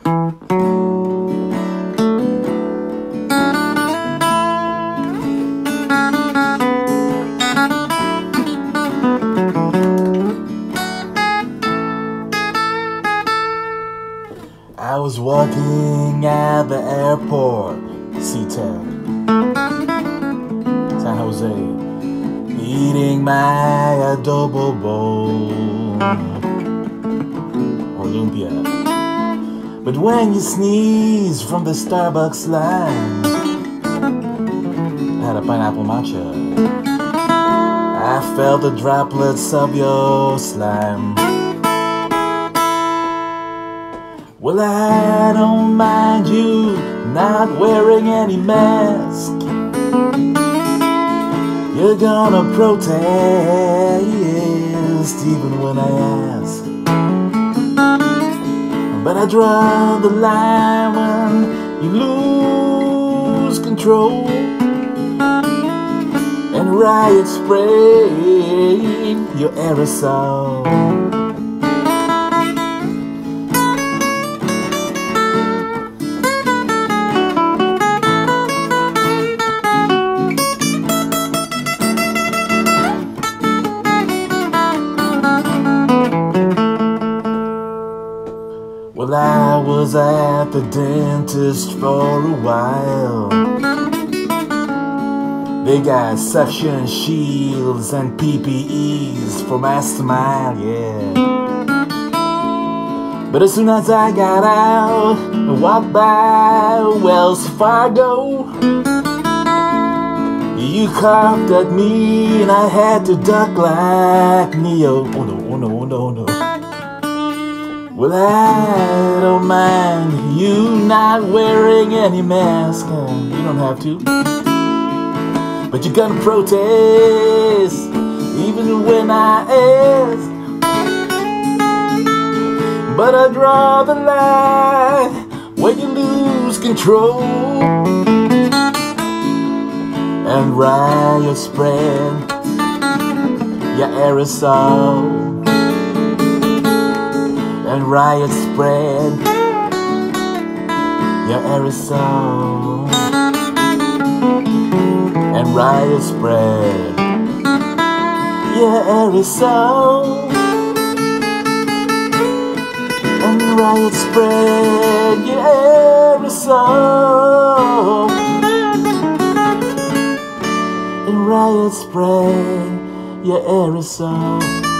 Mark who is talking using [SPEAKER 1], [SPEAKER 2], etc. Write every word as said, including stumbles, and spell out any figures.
[SPEAKER 1] I was walking at the airport, SeaTac, San Jose, eating my adobo bowl, Olympia. But when you sneeze from the Starbucks line, I had a pineapple matcha. I felt the droplets of your slime. Well, I don't mind you not wearing any mask. You're gonna protest even when I ask. But I draw the line when you lose control and riot spray your aerosol. Well, I was at the dentist for a while. They got suction shields and P P Es for my smile, yeah. But as soon as I got out and walked by Wells Fargo, you coughed at me and I had to duck like Neo. Oh no, oh no, oh no, oh no. Well, I don't mind you not wearing any mask. Uh, you don't have to. But you're gonna protest even when I ask. But I draw the line when you lose control and riot spread your aerosol. And riot spread your aerosol. And riot spread your aerosol. And riot spread your aerosol. And riot spread your aerosol.